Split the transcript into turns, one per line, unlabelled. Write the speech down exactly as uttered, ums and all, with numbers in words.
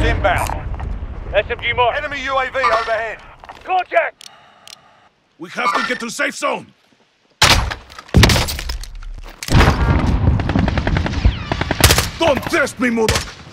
inbound.
S M G mark.
Enemy U A V overhead.
Contact!
We have to get to safe zone. Don't test me, mother...